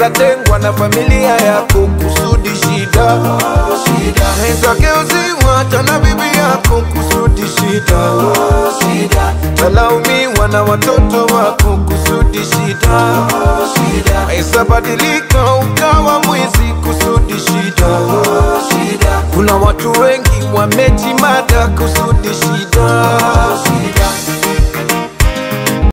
ukatengwa na familia yako kusudi shida. Ukageuziwa tena bibi yako kusudi shida. Talaumiwa na watoto wako kusudi shida. Maisha badilika ukawa mwizi kusudi shida. Kuna watu wengi wamejimada kusudi shida.